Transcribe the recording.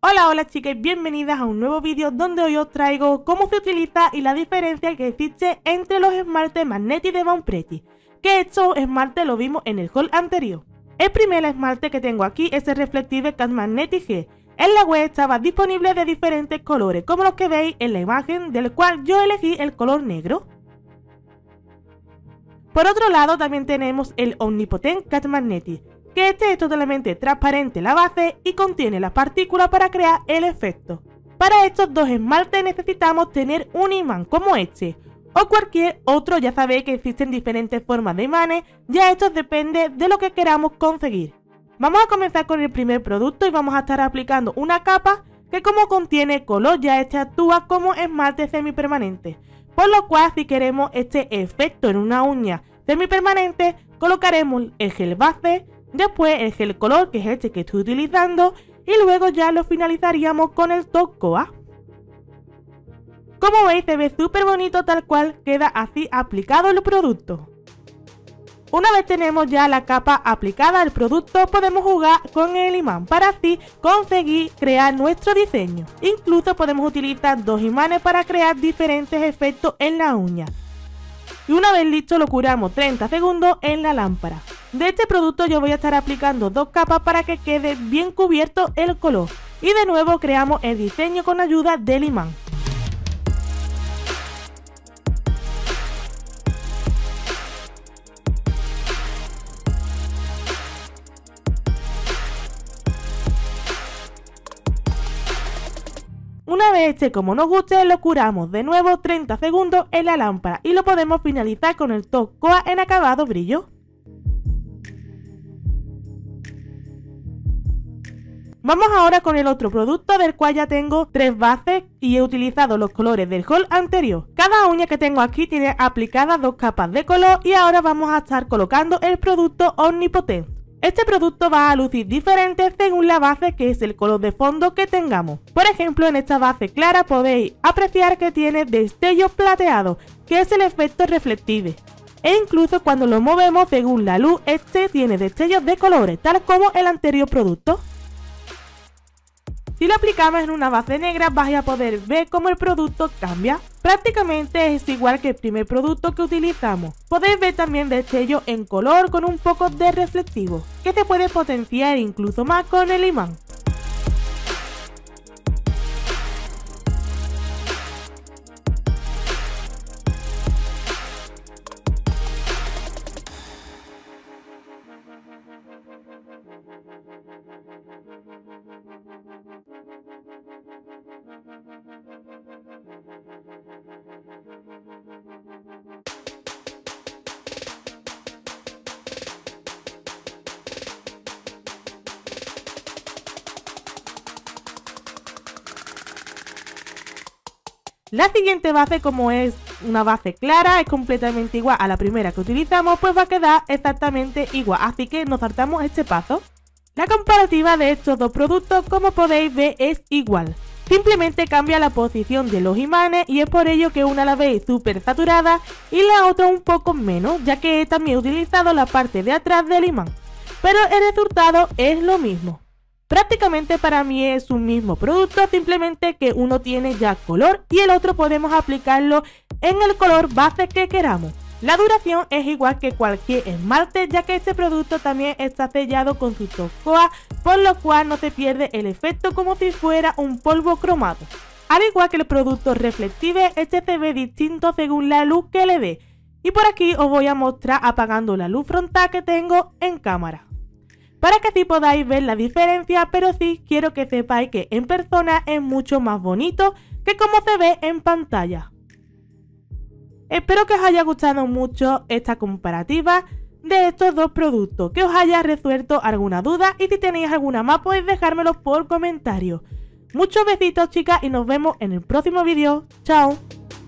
Hola chicas y bienvenidas a un nuevo vídeo donde hoy os traigo cómo se utiliza y la diferencia que existe entre los esmaltes Magnetic de Bon Preti, que estos esmaltes lo vimos en el haul anterior. El primer esmalte que tengo aquí es el Reflective Cat Magnetic G. En la web estaba disponible de diferentes colores, como los que veis en la imagen, del cual yo elegí el color negro. Por otro lado también tenemos el Omnipotent Cat Magnetic, que este es totalmente transparente la base y contiene las partículas para crear el efecto. Para estos dos esmaltes necesitamos tener un imán como este o cualquier otro. Ya sabéis que existen diferentes formas de imanes, ya esto depende de lo que queramos conseguir. Vamos a comenzar con el primer producto y vamos a estar aplicando una capa que, como contiene color, ya este actúa como esmalte semipermanente, por lo cual si queremos este efecto en una uña semipermanente colocaremos el gel base, después el gel color, que es este que estoy utilizando, y luego ya lo finalizaríamos con el top coat. Como veis, se ve súper bonito tal cual queda así aplicado el producto. Una vez tenemos ya la capa aplicada al producto, podemos jugar con el imán para así conseguir crear nuestro diseño. Incluso podemos utilizar dos imanes para crear diferentes efectos en la uña. Y una vez listo lo curamos 30 segundos en la lámpara. De este producto yo voy a estar aplicando dos capas para que quede bien cubierto el color. Y de nuevo creamos el diseño con ayuda del imán. Una vez este como nos guste, lo curamos de nuevo 30 segundos en la lámpara y lo podemos finalizar con el top coat en acabado brillo. Vamos ahora con el otro producto, del cual ya tengo tres bases y he utilizado los colores del haul anterior. Cada uña que tengo aquí tiene aplicadas dos capas de color y ahora vamos a estar colocando el producto Omnipotent. Este producto va a lucir diferente según la base, que es el color de fondo que tengamos. Por ejemplo, en esta base clara podéis apreciar que tiene destellos plateados, que es el efecto Reflective. E incluso cuando lo movemos según la luz, este tiene destellos de colores, tal como el anterior producto. Si lo aplicamos en una base negra vais a poder ver cómo el producto cambia. Prácticamente es igual que el primer producto que utilizamos. Podéis ver también destello en color con un poco de reflectivo, que se puede potenciar incluso más con el imán. La siguiente base, como es una base clara, es completamente igual a la primera que utilizamos, pues va a quedar exactamente igual, así que nos saltamos este paso. La comparativa de estos dos productos, como podéis ver, es igual. Simplemente cambia la posición de los imanes y es por ello que una la veis súper saturada y la otra un poco menos, ya que también he utilizado la parte de atrás del imán. Pero el resultado es lo mismo. Prácticamente para mí es un mismo producto, simplemente que uno tiene ya color y el otro podemos aplicarlo en el color base que queramos. La duración es igual que cualquier esmalte, ya que este producto también está sellado con su top coat, por lo cual no se pierde el efecto como si fuera un polvo cromado. Al igual que el producto Reflective, este se ve distinto según la luz que le dé. Y por aquí os voy a mostrar apagando la luz frontal que tengo en cámara, para que así podáis ver la diferencia, pero sí quiero que sepáis que en persona es mucho más bonito que como se ve en pantalla. Espero que os haya gustado mucho esta comparativa de estos dos productos, que os haya resuelto alguna duda y si tenéis alguna más podéis dejármelo por comentarios. Muchos besitos chicas y nos vemos en el próximo vídeo. Chao.